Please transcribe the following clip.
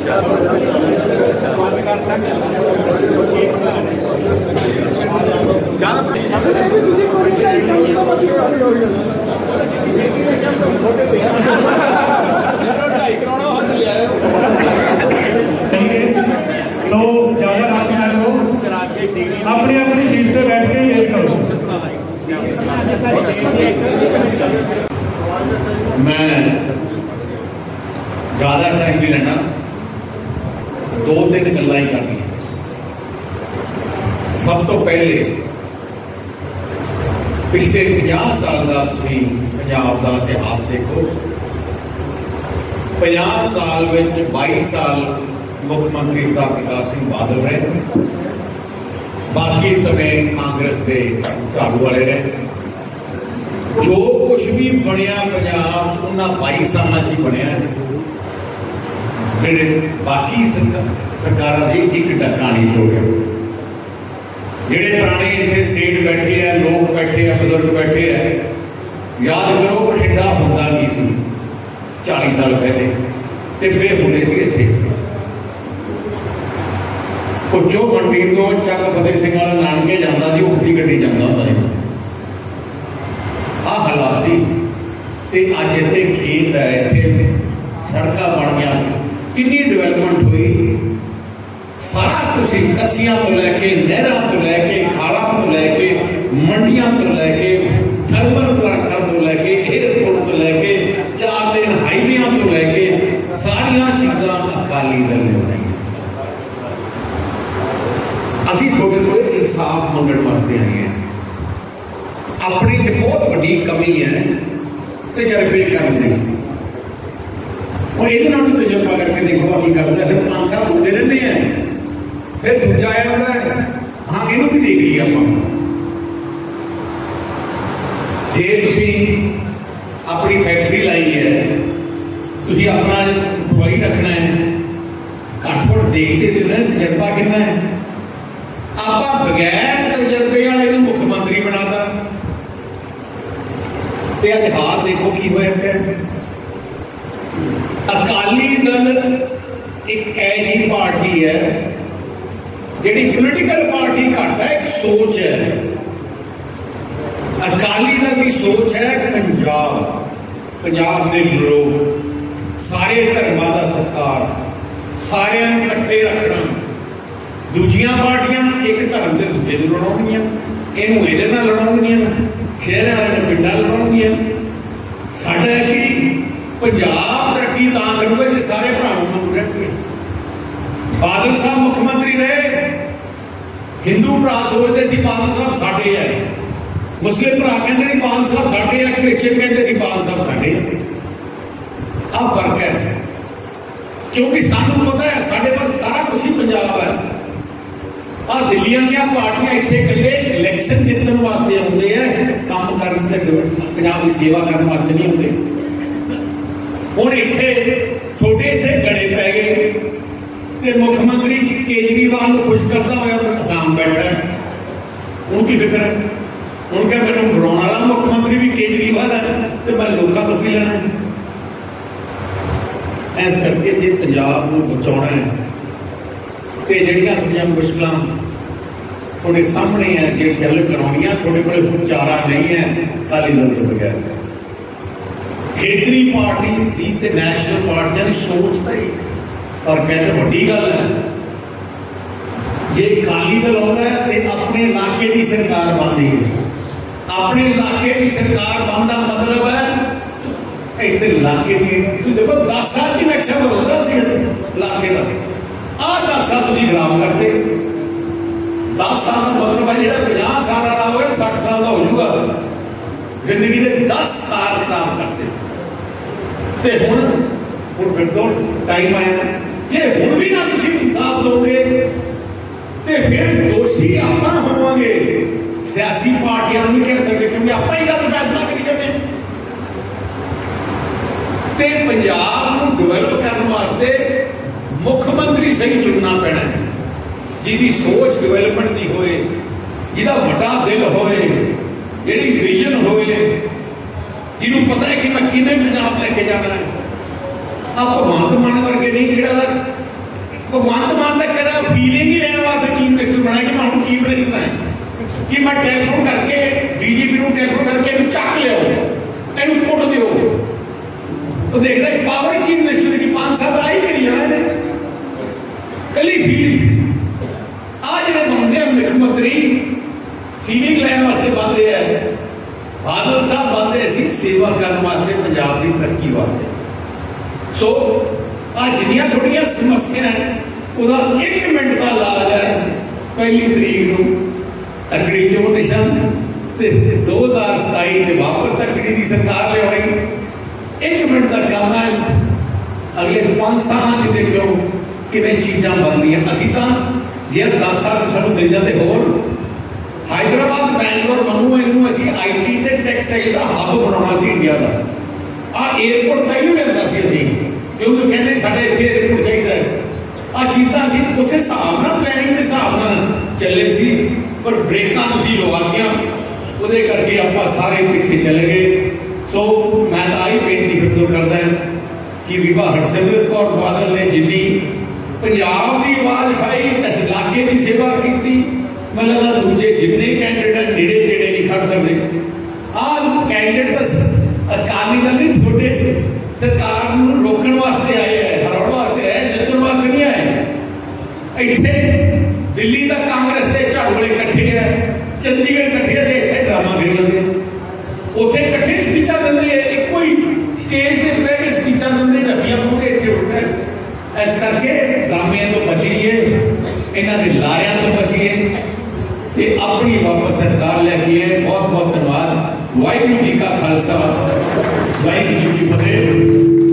तो ज़्यादा बात ना करो, अपनी अपनी सीट पे बैठ के वेट करो। मैं ज़्यादा टाइम नहीं लेना, 2-3 गल्लां ही करनी। सब तो पहले पिछले 50 साल का तुसीं पंजाब का इतिहास देखो। 50 साल में 22 साल मुख्यमंत्री साहब प्रकाश सिंह बादल रहे, बाकी समय कांग्रेस के झाड़ू वाले रहे। जो कुछ भी बनया पंजाब उन्होंने 22 साल ही बनया। जेडे बाकी सरकारां दी एक डक्का नहीं तोड़िया। जेडे पुराने इत्थे सेठ बैठे हैं, लोग बैठे हैं, बुजुर्ग बैठे हैं, याद करो बठिंडा होंदा की सी 40 साल पहले, टिब्बे होंदे सी इत्थे। कुचो मंडी तो चक फतेह सिंह वाला नानके जाता सी, उठती गड्डी जाता होंदा सी। आ हालात सी ते अज इत्थे खेत है, इत्थे सड़कां बन गया, कितनी डेवलपमेंट हुई। सारा कुछ कस्सियां तो लैके, नहरां तो लैके, खालों तो लैके, मंडियां तो लैके, थर्मल प्लांटां तो लैके, एयरपोर्ट तो लैके, 4 लेन हाईवेआं तो लैके सारियां चीज़ां अकाली दल ने बनाई। असीं थोड़े को इंसाफ मंगण वास्ते आए हैं। अपने च बहुत बड़ी कमी है तजर्बे करने। और ये तजर्बा करके देखो की करता है। फिर 5 साल होते रहते हैं, फिर दूजा आया होता है, हाँ इनू भी देख लिया। जे तुसी अपनी फैक्ट्री लाई है, तुसी अपना एम्प्लॉई रखना है, घट देखते तो ना तजर्बा कितना है। आप बगैर तजर्बे वाले मुख्यमंत्री बनाता। अज हाल देखो की होया पिया। अकाली दल एक ऐसी पार्टी है जिहड़ी पोलिटिकल पार्टी घट है, एक सोच है। अकाली दल की सोच है पंजाब के लोग, सारे धर्मां का सत्कार, सारिਆਂ ਨੂੰ इकट्ठे रखना। दूजियां पार्टियां एक धर्म के दूजे को लड़ाउणगियां, इहनूं इहदे नाल लड़ाउणगियां, शहर वाले पिंडां लड़ाउणगियां। साडा है कि पंजाब तरक्की तां करूगा जे सारे भरावां वांगू रहणगे। बादल साहब मुख्यमंत्री रहे, हिंदू भरा सोचते सी बादल साहब साडे है, मुस्लिम भरा कहते सी बादल साहब साडे है, क्रिश्चियन कहते सी बादल साहब साडे है। आ फर्क है, क्योंकि सानू पता है साडे पास सारा कुछ ही पंजाब है। आ दिल्लियां दी पार्टियां इत्थे कल्ले इलैक्शन जितन वास्ते आउंदे है, काम करन ते पंजाब की सेवा करन वास्ते नहीं आउंदे। हुण इत्थे थोड़े इत्थे गड़े पै गए ते मुख्यमंत्री केजरीवाल को खुश करता हुआ आसाम बैठा है। उनकी फिक्र है, उनका मैंने बनाने वाला मुख्यमंत्री भी केजरीवाल है तो मैं लोगों को की लेना है। इस करके जे पंजाब को बचाना है तो जड़ियाँ थोड़िया मुश्किल थोड़े सामने है, जो गल करवानिया थोड़े को चारा नहीं है अकाली दल तो बगैर। खेतरी पार्टी की ते नैशनल पार्टियां की सोच का ही फर्क है। तो वड्डी गल है जे अकाली दल आता है तो अपने इलाके की सरकार बनती है। अपने इलाके की सरकार बनना मतलब है इस इलाके की देखो 10 साल की नक्शा बदलता सी इलाके का। 10 साल तुम खराब करते। 10 साल का मतलब है जो 50 साल वाला हो 60 साल का हो जाऊगा। जिंदगी के 10 साल खराब करते। हुण फिर तो टाइम आया जे हुण भी ना तुम इंसाफ दोगे तो फिर दोषी आप होवांगे। सियासी पार्टियां नहीं कह सकते क्योंकि आप ही गलत फैसला करी जाते। ते पंजाब को डिवेलप करने वास्ते मुख्यमंत्री सही चुनना पैना है, जिहदी सोच डिवेलपमेंट की होए, जिहदा वड्डा दिल होए, जिहड़ी विजन होए, जिन्हों पता है कि मैं किवें पंजाब लेके जाना है। आप भगवंत मान वर्गे नहीं जिहड़ा भगवंत मान तक कदा फीलिंग ही लेने वास्ते चीफ मिनिस्टर बनाया कि मैं हूँ चीफ मिनिस्टर है कि मैं टैलीफोन करके डीजीपी को टैलीफोन करके इन्हू चक लियो इन्हू कुट दिओ तो देखदा पावर चीफ मिनिस्टर की 5 साल आई करी जाना इन्हें कली फीलिंग आ जिहड़े बनदे मुख्यमंत्री फीलिंग लैन वास्ते बनते हैं बादल साहब बनते असी सेवा करने वास्ते पंजाब की तरक्की वास्ते सो आ जिन्नियां थोड़ियां समस्या है ਉਹਦਾ 1 मिनट का इलाज है 1 तरीक ਨੂੰ तकड़ी चोण निशान ते 2027 च वापस तकड़ी की सरकार लियाउणी 1 मिनट का काम है अगले 5 साल च देखो किवें चीज़ां बनदियां असीं तां जे 10 साल सानूं मिल जाते होर हैदराबाद बैंगलोर वांगू इनू असीं IT ते टैक्सटाइल का हब बनाउणा सी इंडिया का आ एयरपोर्ट तक ही लिआंदा सी असीं क्योंकि कहंदे साडे इत्थे एयरपोर्ट चाहीदा आ चीज़ां असीं उस हिसाब नाल प्लैनिंग के हिसाब नाल चले सी पर ब्रेकां तुसीं लवा दियां उहदे करके आपां सारे पिछे चले गए सो मैं तां आई बेनती फिर तो करदा कि बीबा हरसिमरत कौर बादल ने जिन्नी पंजाब की आवाज़ उठाई इस इलाके की सेवा की मैं लगता दूजे जिन्ने कैंडिडेट नेड़े तेड़े नहीं खड़ सकते आज कैंडिडेट अकाली दल नहीं छोटे सरकार रोकने वास्ते आए हैं हराने वास्ते आए जितने वास्ते नहीं आए इतने दिल्ली तक कांग्रेस के झाड़ू वाले इकट्ठे है चंडीगढ़ इकट्ठे है इतने ड्रामा करी जाते उत्थे इकट्ठे स्पीचा देंगे एक ही स्टेज से बह के स्पीचा देंगे डबियां पूरे इतने उठना इस करके ड्रामिया तो बचिए इन्हों के लारिया तो बचिए ते अपनी वापस सरकार लैके है बहुत बहुत धन्यवाद वाहिगुरू जी का खालसा वाहिगुरू जी की फतेह।